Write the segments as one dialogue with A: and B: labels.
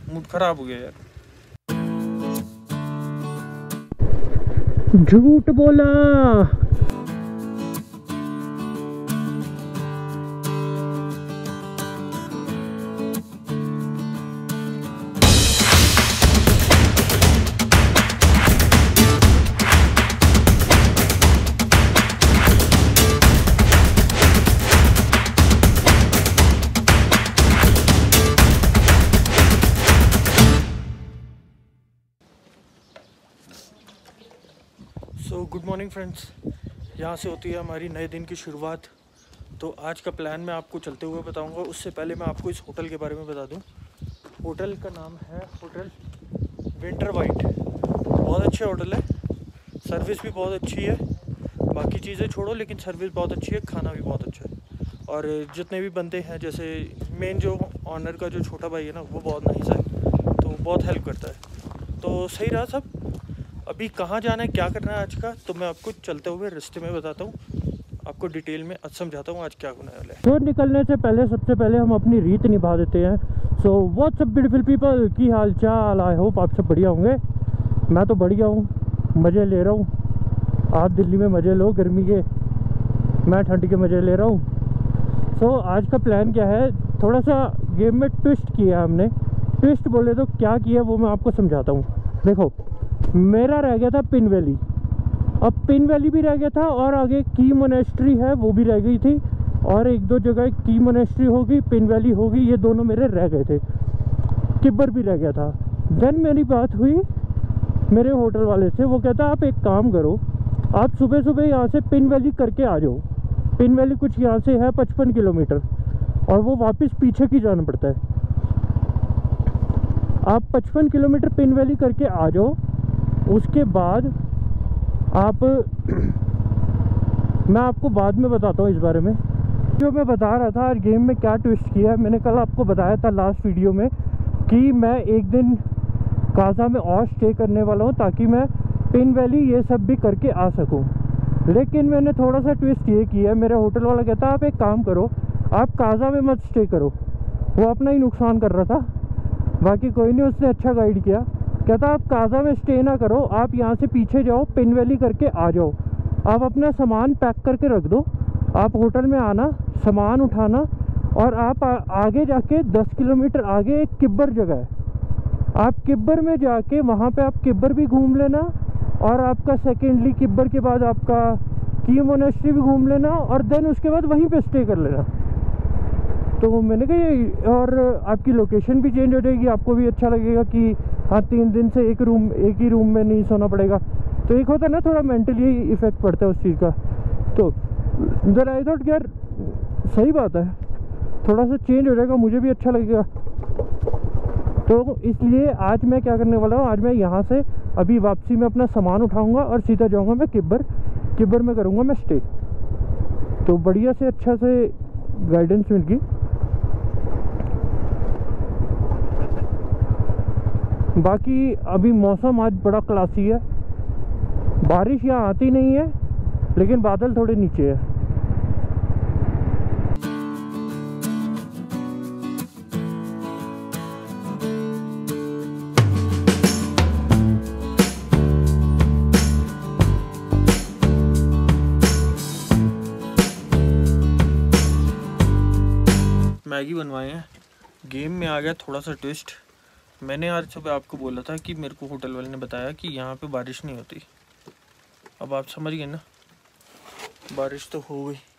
A: Mood खराब हो गया यार।
B: झूठ बोला।
A: सो गुड मॉर्निंग फ्रेंड्स, यहाँ से होती है हमारी नए दिन की शुरुआत। तो आज का प्लान मैं आपको चलते हुए बताऊंगा। उससे पहले मैं आपको इस होटल के बारे में बता दूं। होटल का नाम है होटल विंटर वाइट। बहुत अच्छे होटल है, सर्विस भी बहुत अच्छी है। बाकी चीज़ें छोड़ो, लेकिन सर्विस बहुत अच्छी है, खाना भी बहुत अच्छा है। और जितने भी बंदे हैं, जैसे मेन जो ऑनर का जो छोटा भाई है ना, वो बहुत नाइस है, तो बहुत हेल्प करता है। तो सही रहा सब। अभी कहाँ जाना है, क्या करना है आज का, तो मैं आपको चलते हुए रास्ते में बताता हूँ, आपको डिटेल में समझाता हूँ आज क्या होने वाला है।
B: तो निकलने से पहले सबसे पहले हम अपनी रीत निभा देते हैं। So what's up beautiful people, की हाल चाल। आई होप आप सब बढ़िया होंगे। मैं तो बढ़िया हूँ, मज़े ले रहा हूँ। आप दिल्ली में मज़े लो गर्मी के, मैं ठंड के मज़े ले रहा हूँ। सो आज का प्लान क्या है, थोड़ा सा गेम में ट्विस्ट किया हमने। ट्विस्ट बोले तो क्या किया वो मैं आपको समझाता हूँ। देखो, मेरा रह गया था पिन वैली, अब पिन वैली भी रह गया था, और आगे की मोनेस्ट्री है वो भी रह गई थी, और एक दो जगह की मोनेस्ट्री होगी, पिन वैली होगी, ये दोनों मेरे रह गए थे। किब्बर भी रह गया था। देन मेरी बात हुई मेरे होटल वाले से, वो कहता आप एक काम करो, आप सुबह सुबह यहाँ से पिन वैली करके आ जाओ। पिन वैली कुछ यहाँ से है 55 किलोमीटर, और वो वापस पीछे की जाना पड़ता है। आप 55 किलोमीटर पिन वैली करके आ जाओ, उसके बाद आप मैं आपको बाद में बताता हूँ इस बारे में। जो मैं बता रहा था आज गेम में क्या ट्विस्ट किया है, मैंने कल आपको बताया था लास्ट वीडियो में कि मैं एक दिन काजा में और स्टे करने वाला हूँ, ताकि मैं पिन वैली ये सब भी करके आ सकूँ। लेकिन मैंने थोड़ा सा ट्विस्ट ये किया है, मेरा होटल वाला कहता आप एक काम करो, आप काजा में मत स्टे करो। वो अपना ही नुकसान कर रहा था, बाकी कोई नहीं, उसने अच्छा गाइड किया। कहता आप काजा में स्टे ना करो, आप यहाँ से पीछे जाओ, पिन वैली करके आ जाओ। आप अपना सामान पैक करके रख दो, आप होटल में आना, सामान उठाना, और आप आगे जाके 10 किलोमीटर आगे एक किब्बर जगह है, आप किब्बर में जाके वहाँ पे आप किब्बर भी घूम लेना, और आपका सेकेंडली किब्बर के बाद आपका की मोनेस्ट्री भी घूम लेना, और देन उसके बाद वहीं पे स्टे कर लेना। तो मैंने कहा, और आपकी लोकेशन भी चेंज हो जाएगी, आपको भी अच्छा लगेगा कि हाँ 3 दिन से एक ही रूम में नहीं सोना पड़ेगा। तो एक होता है ना, थोड़ा मेंटली इफेक्ट पड़ता है उस चीज़ का। तो देन आई थॉट यार सही बात है, थोड़ा सा चेंज हो जाएगा, मुझे भी अच्छा लगेगा। तो इसलिए आज मैं क्या करने वाला हूँ, आज मैं यहाँ से अभी वापसी में अपना सामान उठाऊँगा और सीधा जाऊँगा मैं किब्बर में करूँगा मैं स्टे। तो बढ़िया से अच्छा से गाइडेंस मिल गई। बाकी अभी मौसम आज बड़ा क्लासी है, बारिश यहाँ आती नहीं है, लेकिन बादल थोड़े नीचे है।
A: मैगी बनवाए हैं। गेम में आ गया थोड़ा सा ट्विस्ट। मैंने आज सुबह आपको बोला था कि मेरे को होटल वाले ने बताया कि यहाँ पे बारिश नहीं होती। अब आप समझ गए ना, बारिश तो हो गई।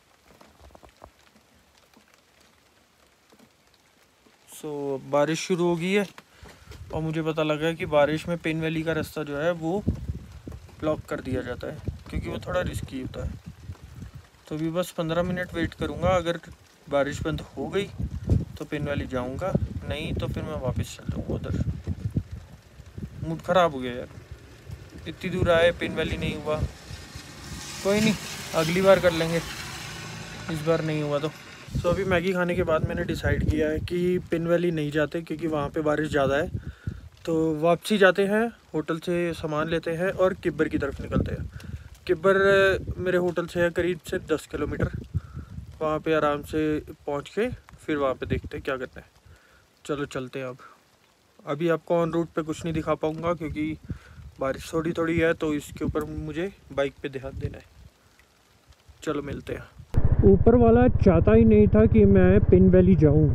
A: सो बारिश शुरू हो गई है, और मुझे पता लगा कि बारिश में पिन वैली का रास्ता जो है वो ब्लॉक कर दिया जाता है, क्योंकि वो थोड़ा रिस्की होता है। तो अभी बस 15 मिनट वेट करूँगा। अगर बारिश बंद हो गई तो पिन वैली जाऊँगा, नहीं तो फिर मैं वापस चल जाऊँगा उधर। मूड ख़राब हो गया यार, इतनी दूर आए, पिन वैली नहीं हुआ। कोई नहीं, अगली बार कर लेंगे, इस बार नहीं हुआ तो। सो अभी मैगी खाने के बाद मैंने डिसाइड किया है कि पिन वैली नहीं जाते, क्योंकि वहाँ पे बारिश ज़्यादा है। तो वापसी जाते हैं, होटल से सामान लेते हैं और किब्बर की तरफ निकलते हैं। किब्बर मेरे होटल से है करीब से 10 किलोमीटर। वहाँ पे आराम से पहुँच के फिर वहाँ पे देखते हैं क्या करना है। चलो चलते हैं अब। अभी आपको ऑन रूट पे कुछ नहीं दिखा पाऊँगा क्योंकि बारिश थोड़ी थोड़ी है, तो इसके ऊपर मुझे बाइक पे ध्यान देना है। चलो मिलते हैं।
B: ऊपर वाला चाहता ही नहीं था कि मैं पिन वैली जाऊँ।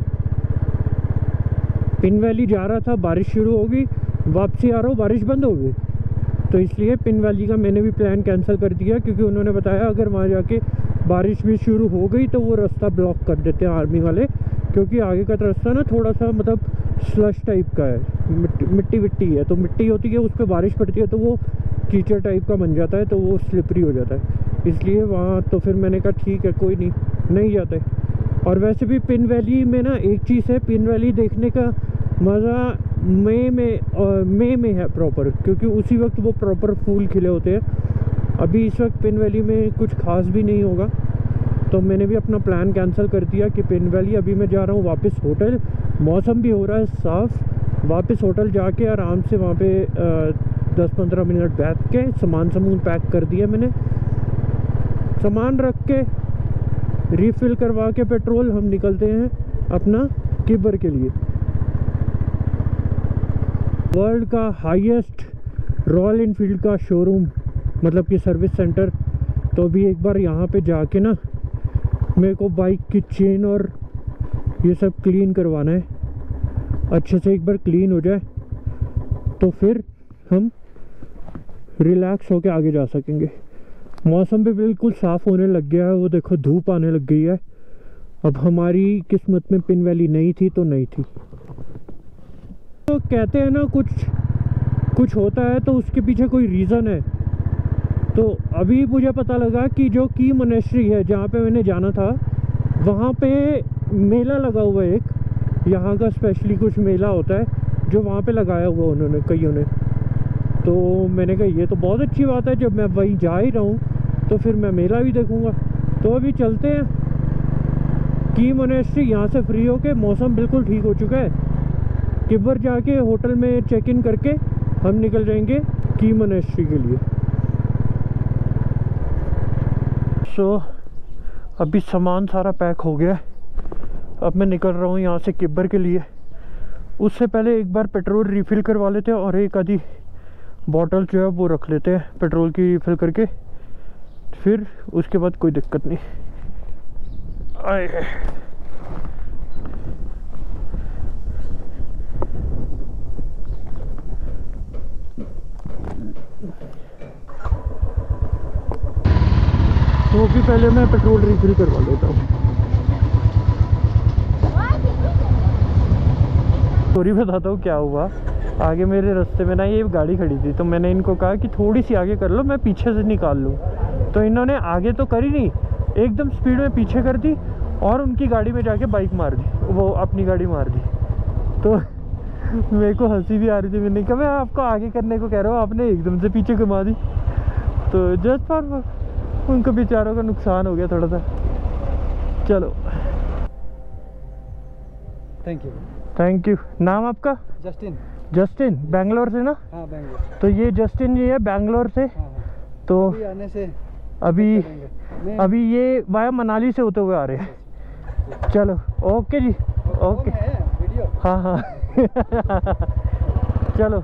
B: पिन वैली जा रहा था, बारिश शुरू हो गई, वापसी आ रहा हूँ बारिश बंद हो गई, तो इसलिए पिन वैली का मैंने भी प्लान कैंसिल कर दिया, क्योंकि उन्होंने बताया अगर वहाँ जाके बारिश भी शुरू हो गई तो वो रास्ता ब्लॉक कर देते हैं आर्मी वाले, क्योंकि आगे का रास्ता ना थोड़ा सा मतलब स्लश टाइप का है, मिट्टी है, तो मिट्टी होती है उस पर बारिश पड़ती है तो वो कीचड़ टाइप का बन जाता है, तो वो स्लिपरी हो जाता है, इसलिए वहाँ तो फिर मैंने कहा ठीक है कोई नहीं जाते। और वैसे भी पिन वैली में ना एक चीज़ है, पिन वैली देखने का मज़ा मई में है प्रॉपर, क्योंकि उसी वक्त वो प्रॉपर फूल खिले होते हैं। अभी इस वक्त पिन वैली में कुछ खास भी नहीं होगा, तो मैंने भी अपना प्लान कैंसिल कर दिया कि पिन वैली अभी मैं जा रहा हूँ वापस होटल। मौसम भी हो रहा है साफ़, वापस होटल जाके आराम से वहाँ पे 10-15 मिनट बैठ के सामान पैक कर दिया मैंने, सामान रख के रिफ़िल करवा के पेट्रोल हम निकलते हैं अपना किबर के लिए। वर्ल्ड का हाईएस्ट रॉयल इनफील्ड का शोरूम, मतलब कि सर्विस सेंटर, तो भी एक बार यहाँ पे जाके ना मेरे को बाइक की चेन और ये सब क्लीन करवाना है, अच्छे से एक बार क्लीन हो जाए तो फिर हम रिलैक्स होके आगे जा सकेंगे। मौसम भी बिल्कुल साफ़ होने लग गया है, वो देखो धूप आने लग गई है। अब हमारी किस्मत में पिन वैली नहीं थी तो नहीं थी। तो कहते हैं ना कुछ होता है तो उसके पीछे कोई रीज़न है। तो अभी मुझे पता लगा कि जो की मोनेस्ट्री है जहाँ पे मैंने जाना था, वहाँ पे मेला लगा हुआ है एक, यहाँ का स्पेशली कुछ मेला होता है जो वहाँ पे लगाया हुआ उन्होंने कईयों ने। तो मैंने कहा ये तो बहुत अच्छी बात है, जब मैं वहीं जा ही रहा हूँ तो फिर मैं मेला भी देखूँगा। तो अभी चलते हैं की मोनेस्ट्री, यहाँ से फ्री होके, मौसम बिल्कुल ठीक हो चुका है। किबर जाके होटल में चेक इन करके हम निकल जाएंगे की मोनेस्ट्री के लिए। अभी सामान सारा पैक हो गया है, अब मैं निकल रहा हूँ यहाँ से किबर के लिए। उससे पहले एक बार पेट्रोल रिफ़िल करवा लेते हैं और एक आधी बॉटल जो है वो रख लेते हैं पेट्रोल की रिफ़िल करके, फिर उसके बाद कोई दिक्कत नहीं। आए तो भी पहले मैं पेट्रोल रिफ़िल करवा लेता हूँ। स्टोरी बताता हूँ क्या हुआ। आगे मेरे रास्ते में ना ये गाड़ी खड़ी थी, तो मैंने इनको कहा कि थोड़ी सी आगे कर लो, मैं पीछे से निकाल लूँ। तो इन्होंने आगे तो करी नहीं, एकदम स्पीड में पीछे कर दी और उनकी गाड़ी में जाके बाइक मार दी, वो अपनी गाड़ी मार दी। तो मेरे को हंसी भी आ रही थी। मैंने कहा मैं आपको आगे करने को कह रहा हूँ, आपने एकदम से पीछे घुमा दी। तो जस्ट फॉर उनको बेचारों का नुकसान हो गया थोड़ा सा। चलो थैंक यू। नाम आपका? जस्टिन बैंगलोर से ना?
C: हाँ बैंगलोर।
B: तो ये जस्टिन जी है बैंगलोर से।
C: हाँ।
B: तो
C: आने से
B: अभी ये वाया मनाली से होते हुए आ रहे हैं। चलो ओके जी, ओके।
C: वीडियो?
B: हाँ चलो।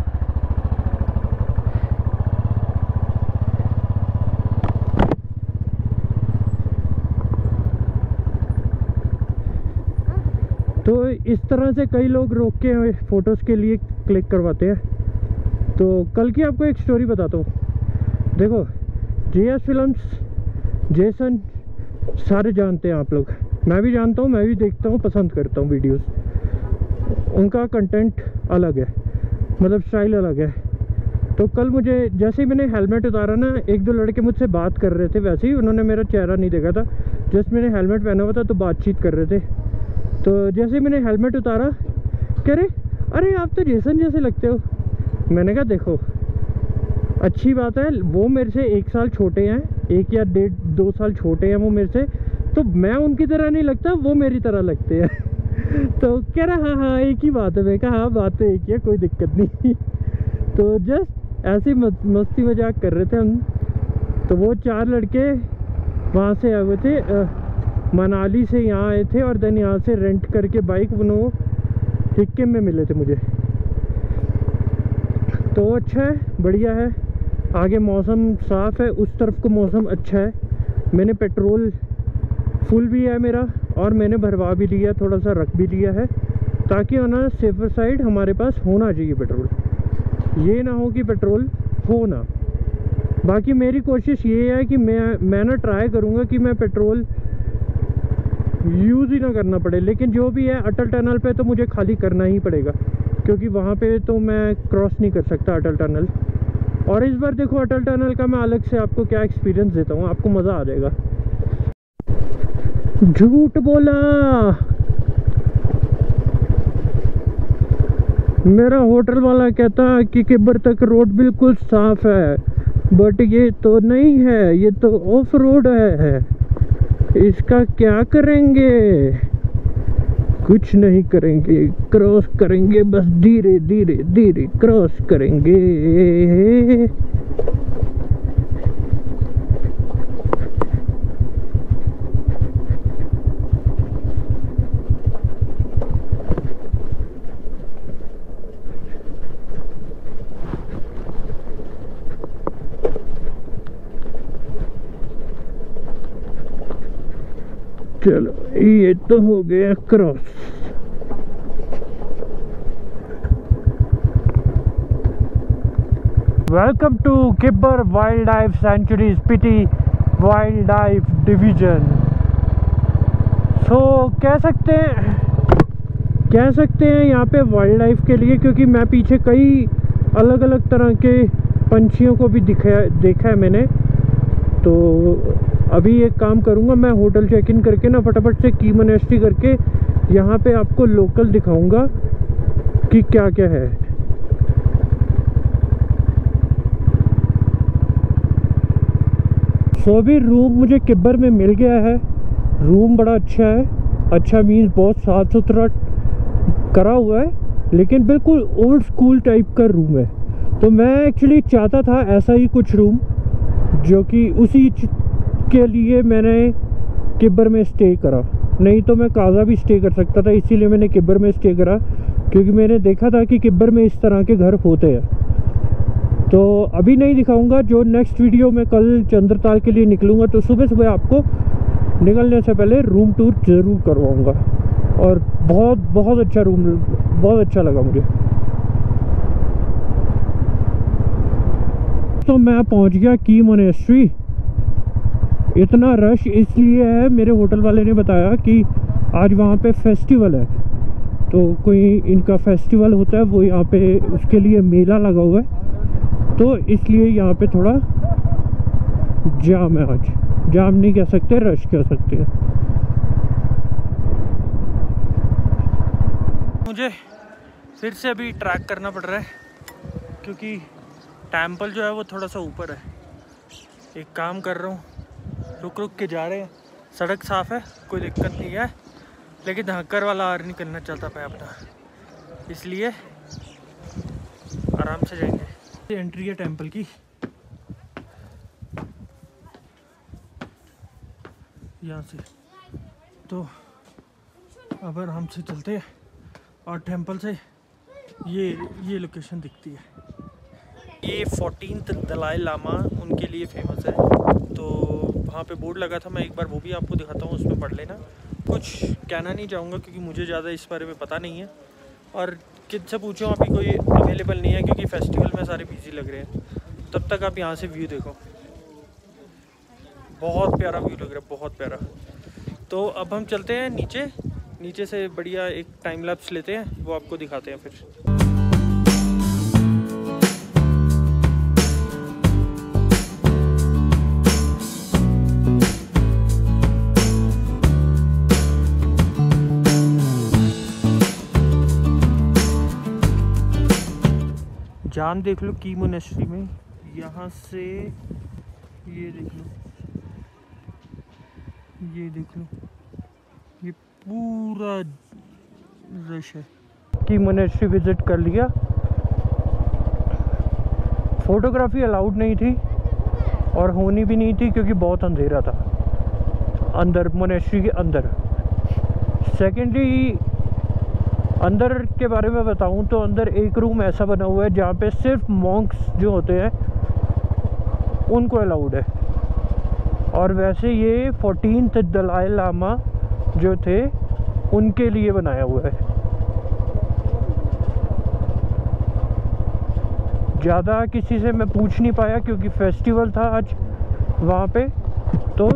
B: तो इस तरह से कई लोग रोक के फ़ोटोज़ के लिए क्लिक करवाते हैं। तो कल की आपको एक स्टोरी बताता हूँ। देखो JS फिल्म्स, जेसन सारे जानते हैं आप लोग, मैं भी जानता हूँ, मैं भी देखता हूँ, पसंद करता हूँ वीडियोस। उनका कंटेंट अलग है, मतलब स्टाइल अलग है। तो कल मुझे जैसे ही मैंने हेलमेट उतारा ना, एक दो लड़के मुझसे बात कर रहे थे, वैसे ही उन्होंने मेरा चेहरा नहीं देखा था, जस्ट मैंने हेलमेट पहना हुआ था तो बातचीत कर रहे थे। तो जैसे ही मैंने हेलमेट उतारा, कह रहे अरे आप तो जेसन जैसे लगते हो। मैंने कहा देखो अच्छी बात है, वो मेरे से 1 साल छोटे हैं, 1 या 1.5-2 साल छोटे हैं वो मेरे से, तो मैं उनकी तरह नहीं लगता, वो मेरी तरह लगते हैं। तो कह रहा हाँ एक ही बात है। मैं कहा हाँ बात तो एक ही है, कोई दिक्कत नहीं। तो जस्ट ऐसे मस्ती मजाक कर रहे थे हम। तो वो 4 लड़के वहाँ से आए हुए थे, मनाली से यहाँ आए थे, और देन यहाँ से रेंट करके बाइक वो सिक्किम में मिले थे मुझे। तो अच्छा है, बढ़िया है। आगे मौसम साफ़ है, उस तरफ को मौसम अच्छा है। मैंने पेट्रोल फुल भी है मेरा, और मैंने भरवा भी लिया, थोड़ा सा रख भी लिया है, ताकि ना सेफर साइड हमारे पास होना चाहिए पेट्रोल। ये ना हो कि पेट्रोल हो ना। बाकी मेरी कोशिश ये है कि मैं ना ट्राई करूँगा कि मैं पेट्रोल यूज़ ही ना करना पड़े। लेकिन जो भी है, अटल टनल पे तो मुझे खाली करना ही पड़ेगा, क्योंकि वहाँ पे तो मैं क्रॉस नहीं कर सकता अटल टनल। और इस बार देखो अटल टनल का मैं अलग से आपको क्या एक्सपीरियंस देता हूँ, आपको मज़ा आ जाएगा। झूठ बोला, मेरा होटल वाला कहता कि किबर तक रोड बिल्कुल साफ है, बट ये तो नहीं है, ये तो ऑफ रोड है। इसका क्या करेंगे? कुछ नहीं करेंगे, क्रॉस करेंगे, बस धीरे धीरे धीरे क्रॉस करेंगे। चलो ये तो हो गया cross. Welcome to Kibber wildlife sanctuary, Spiti wildlife division. So कह सकते हैं यहाँ पे वाइल्ड लाइफ के लिए, क्योंकि मैं पीछे कई अलग अलग तरह के पंछियों को भी देखा है मैंने। तो अभी एक काम करूँगा, मैं होटल चेक इन करके ना फटाफट से की मोनेस्ट्री करके यहाँ पे आपको लोकल दिखाऊंगा कि क्या क्या है। सो भी रूम मुझे किबर में मिल गया है। रूम बड़ा अच्छा है, अच्छा मीन्स बहुत साफ़ सुथरा करा हुआ है, लेकिन बिल्कुल ओल्ड स्कूल टाइप का रूम है। तो मैं एक्चुअली चाहता था ऐसा ही कुछ रूम, जो कि उसी के लिए मैंने किबर में स्टे करा। नहीं तो मैं काजा भी स्टे कर सकता था, इसीलिए मैंने किबर में स्टे करा, क्योंकि मैंने देखा था कि किबर में इस तरह के घर होते हैं। तो अभी नहीं दिखाऊंगा, जो नेक्स्ट वीडियो में कल चंद्रताल के लिए निकलूँगा तो सुबह सुबह आपको निकलने से पहले रूम टूर ज़रूर करवाऊँगा। और बहुत बहुत अच्छा रूम, बहुत अच्छा लगा मुझे। तो मैं पहुंच गया की मोनेस्ट्री। इतना रश इसलिए है, मेरे होटल वाले ने बताया कि आज वहाँ पे फेस्टिवल है, तो कोई इनका फेस्टिवल होता है, वो यहाँ पे उसके लिए मेला लगा हुआ है, तो इसलिए यहाँ पे थोड़ा जाम है। आज जाम नहीं कह सकते, रश कह सकते हैं।
A: मुझे फिर से अभी ट्रैक करना पड़ रहा है, क्योंकि टेम्पल जो है वो थोड़ा सा ऊपर है। एक काम कर रहा हूँ, रुक रुक के जा रहे हैं। सड़क साफ़ है, कोई दिक्कत नहीं है, लेकिन हक्कर वाला आर नहीं करना चाहता मैं अपना, इसलिए आराम से जाएंगे। एंट्री है टेम्पल की, यहाँ से तो अब आराम से चलते हैं। और टेम्पल से ये लोकेशन दिखती है। ये 14th दलाई लामा उनके लिए फेमस है, तो वहाँ पे बोर्ड लगा था, मैं एक बार वो भी आपको दिखाता हूँ, उसमें पढ़ लेना। कुछ कहना नहीं चाहूँगा क्योंकि मुझे ज़्यादा इस बारे में पता नहीं है, और किससे पूछूँ अभी कोई अवेलेबल नहीं है, क्योंकि फेस्टिवल में सारे बिजी लग रहे हैं। तब तक आप यहाँ से व्यू देखो, बहुत प्यारा व्यू लग रहा है, बहुत प्यारा। तो अब हम चलते हैं नीचे से बढ़िया एक टाइम लैप्स लेते हैं, वो आपको दिखाते हैं फिर। जाम देख लो की मोनेस्ट्री में, यहाँ से ये देख लो, ये देख लो, ये पूरा रश है।
B: की मोनेस्ट्री विज़िट कर लिया। फ़ोटोग्राफी अलाउड नहीं थी और होनी भी नहीं थी, क्योंकि बहुत अंधेरा था अंदर, मोनेस्ट्री के अंदर। सेकेंडली अंदर के बारे में बताऊं तो अंदर एक रूम ऐसा बना हुआ है जहाँ पे सिर्फ मॉन्क्स जो होते हैं उनको अलाउड है। और वैसे ये 14th दलाई लामा जो थे उनके लिए बनाया हुआ है। ज़्यादा किसी से मैं पूछ नहीं पाया क्योंकि फेस्टिवल था आज वहाँ पे, तो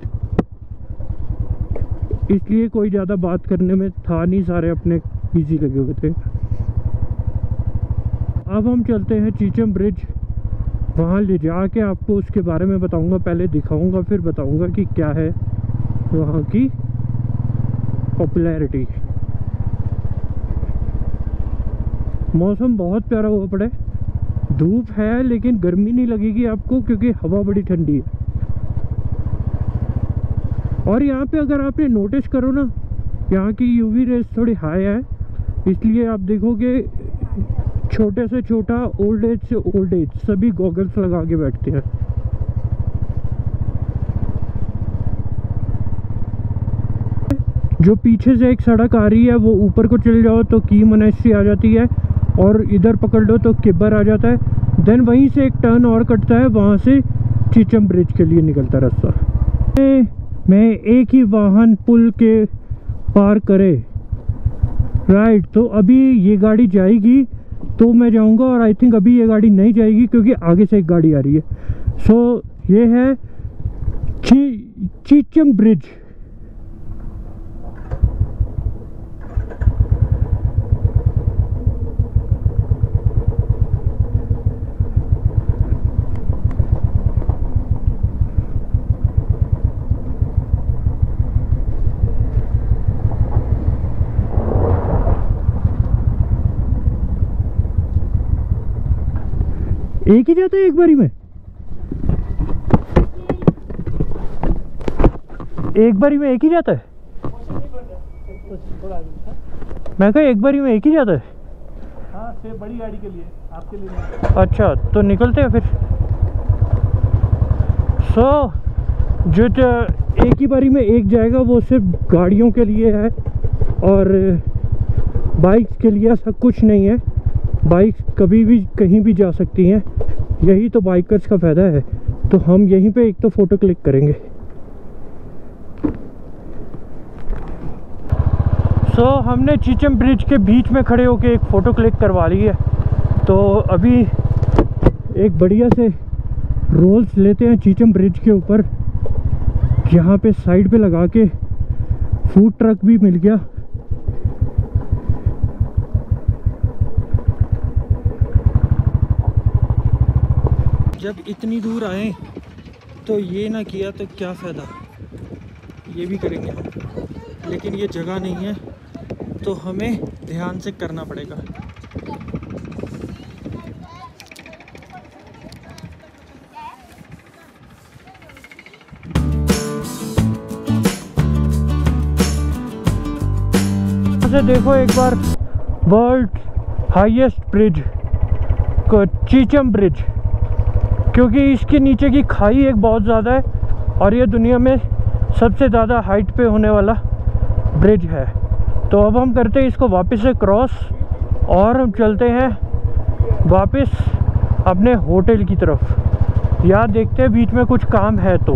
B: इसलिए कोई ज़्यादा बात करने में था नहीं, सारे अपने बिजी लगे हुए थे। अब हम चलते हैं चीचम ब्रिज, वहाँ ले जाके आपको उसके बारे में बताऊंगा। पहले दिखाऊंगा फिर बताऊंगा कि क्या है वहाँ की पॉपुलैरिटी। मौसम बहुत प्यारा हुआ पड़ा है, धूप है लेकिन गर्मी नहीं लगेगी आपको क्योंकि हवा बड़ी ठंडी है। और यहाँ पे अगर आपने नोटिस करो ना, यहाँ की यूवी रेस थोड़ी हाई है, इसलिए आप देखोगे छोटे से छोटा ओल्ड एज से ओल्ड एज सभी गॉगल्स लगा के बैठते हैं। जो पीछे से एक सड़क आ रही है वो ऊपर को चल जाओ तो की मोनेस्ट्री आ जाती है, और इधर पकड़ लो तो किब्बर आ जाता है। देन वहीं से एक टर्न और कटता है, वहाँ से चीचम ब्रिज के लिए निकलता रास्ता। मैं एक ही वाहन पुल के पार करे राइट, तो अभी ये गाड़ी जाएगी तो मैं जाऊंगा, और आई थिंक अभी ये गाड़ी नहीं जाएगी क्योंकि आगे से एक गाड़ी आ रही है। सो ये है चीचम ब्रिज। एक ही जाता है एक बारी में? एक बारी में एक ही जाता है? मैं कहा एक बारी में एक ही जाता है?
C: हाँ, सिर्फ बड़ी गाड़ी के लिए, आपके लिए नहीं।
B: अच्छा, तो निकलते हैं फिर। जो एक ही बारी में एक जाएगा वो सिर्फ गाड़ियों के लिए है, और बाइक्स के लिए ऐसा कुछ नहीं है। बाइक कभी भी कहीं भी जा सकती हैं, यही तो बाइकर्स का फ़ायदा है। तो हम यहीं पे एक तो फ़ोटो क्लिक करेंगे। हमने चीचम ब्रिज के बीच में खड़े होके एक फ़ोटो क्लिक करवा ली है। तो अभी एक बढ़िया से रोल्स लेते हैं चीचम ब्रिज के ऊपर, यहाँ पे साइड पे लगा के फूड ट्रक भी मिल गया। जब इतनी दूर आए तो ये ना किया तो क्या फ़ायदा, ये भी करेंगे हम, लेकिन ये जगह नहीं है तो हमें ध्यान से करना पड़ेगा। से देखो एक बार वर्ल्ड हाईएस्ट ब्रिज को, चीचम ब्रिज, क्योंकि इसके नीचे की खाई एक बहुत ज़्यादा है और ये दुनिया में सबसे ज़्यादा हाइट पे होने वाला ब्रिज है। तो अब हम करते हैं इसको वापस से क्रॉस और हम चलते हैं वापस अपने होटल की तरफ, या देखते हैं बीच में कुछ काम है। तो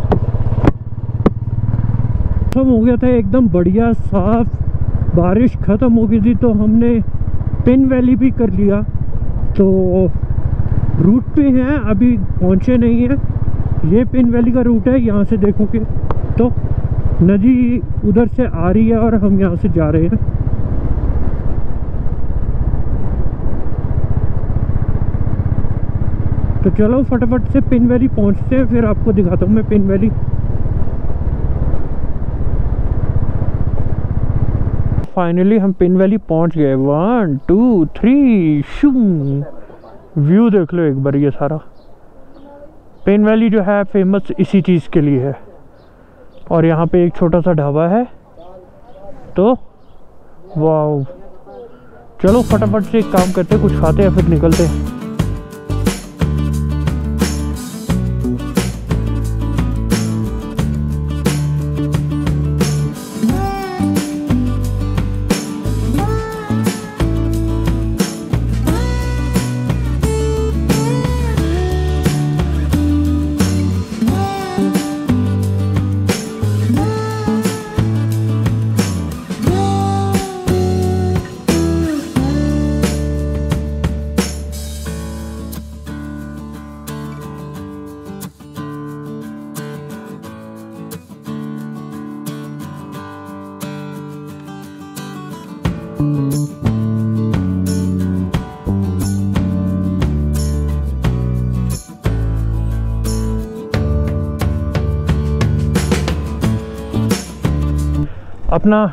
B: मौसम हो गया था एकदम बढ़िया साफ, बारिश ख़त्म हो गई थी तो हमने पिन वैली भी कर लिया। तो रूट पे हैं, अभी पहुंचे नहीं हैं। ये पिन वैली का रूट है, यहाँ से देखोगे तो नदी उधर से आ रही है और हम यहाँ से जा रहे हैं। तो चलो फटाफट से पिन वैली पहुँचते हैं, फिर आपको दिखाता हूँ मैं पिन वैली। फाइनली हम पिन वैली पहुँच गए। 1 2 3 शू। व्यू देख लो एक बार, ये सारा पिन वैली जो है फेमस इसी चीज़ के लिए है। और यहाँ पे एक छोटा सा ढाबा है। तो वाह, चलो फटाफट से एक काम करते हैं, कुछ खाते हैं फिर निकलते हैं। अपना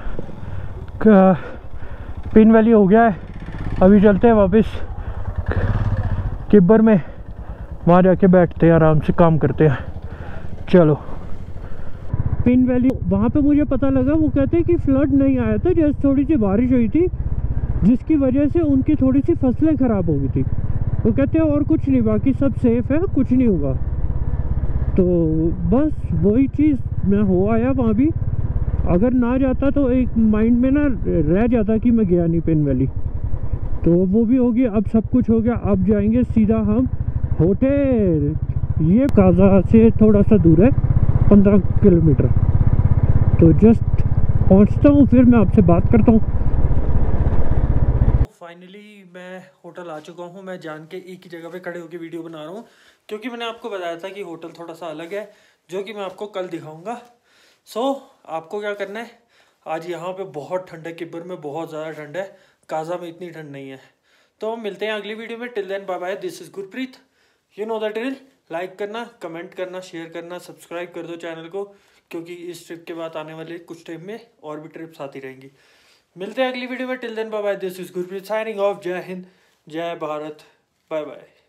B: पिन वैली हो गया है। अभी चलते हैं वापस किब्बर में, वहाँ जाके बैठते हैं, आराम से काम करते हैं। चलो पिन वैली, वहाँ पे मुझे पता लगा, वो कहते हैं कि फ्लड नहीं आया था, जैसे थोड़ी सी बारिश हुई थी जिसकी वजह से उनकी थोड़ी सी फसलें ख़राब हो गई थी। वो कहते हैं और कुछ नहीं, बाकी सब सेफ़ है, कुछ नहीं होगा। तो बस वही चीज़ मैं हो आया वहाँ भी। अगर ना जाता तो एक माइंड में ना रह जाता कि मैं गया नहीं पिन वैली। तो वो भी हो गया, अब सब कुछ हो गया। अब जाएंगे सीधा हम होटल। ये काजा से थोड़ा सा दूर है, 15 किलोमीटर। तो जस्ट पहुंचता हूँ, फिर मैं आपसे बात करता हूँ।
A: फाइनली मैं होटल आ चुका हूँ। मैं जान के एक ही जगह पे खड़े होकर वीडियो बना रहा हूँ, क्योंकि मैंने आपको बताया था कि होटल थोड़ा सा अलग है, जो कि मैं आपको कल दिखाऊंगा। सो आपको क्या करना है, आज यहाँ पे बहुत ठंड है, किब्बर में बहुत ज़्यादा ठंड है, काजा में इतनी ठंड नहीं है। तो हम मिलते हैं अगली वीडियो में। Till then bye bye, this is Gurpreet. You know the drill. Like करना, कमेंट करना, शेयर करना, सब्सक्राइब कर दो चैनल को, क्योंकि इस ट्रिप के बाद आने वाले कुछ टाइम में और भी ट्रिप्स आती रहेंगी। मिलते हैं अगली वीडियो में। Till then bye bye, this is Gurpreet signing off. जय हिंद, जय भारत, बाय बाय।